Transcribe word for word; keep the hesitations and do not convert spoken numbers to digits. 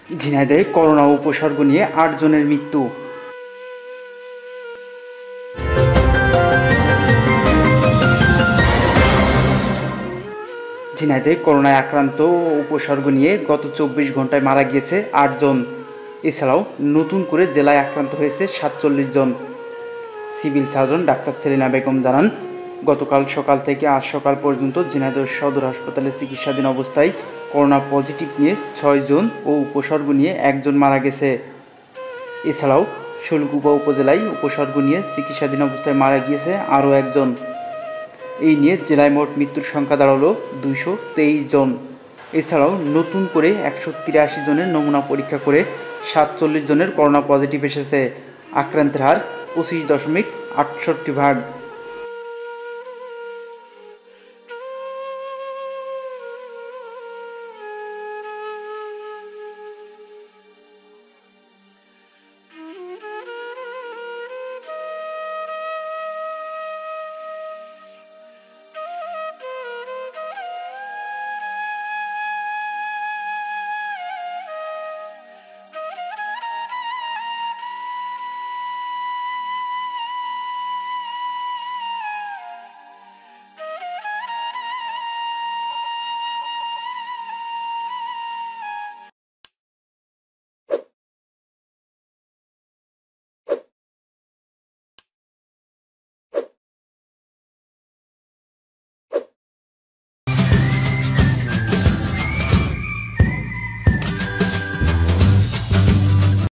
ঝিনাইদহে corona উপসর্গ নিয়ে আট জনের মৃত্যু। ঝিনাইদহে করোনায় আক্রান্ত ও উপসর্গ নিয়ে গত চব্বিশ ঘন্টায় মারা গিয়েছে আট জন। এছাড়াও নতুন করে জেলায় আক্রান্ত হয়েছে সাতচল্লিশ জন। Civil surgeon doctor Selina Begum জানান, গতকাল সকাল থেকে আজ সকাল পর্যন্ত ঝিনাইদহ সদর হাসপাতালে চিকিৎসাধীন অবস্থায় করোনা পজিটিভ নিয়ে ছয় জন ও উপসর্গ নিয়ে একজন মারা গেছে। এছাড়াও শৈলকুপা উপজেলায় উপসর্গ নিয়ে চিকিৎসাধীন অবস্থায় মারা গিয়েছে আরও একজন। এই নিয়ে জেলায় মোট মৃত্যুর সংখ্যা দাঁড়ালো দুইশো তেইশ জন। এছাড়াও নতুন করে একশো তিরাশি জনের নমুনা পরীক্ষা করে সাতচল্লিশ জনের করোনা পজিটিভ এসেছে। আক্রান্তের হার পঁচিশ দশমিক আটষট্টি ভাগ।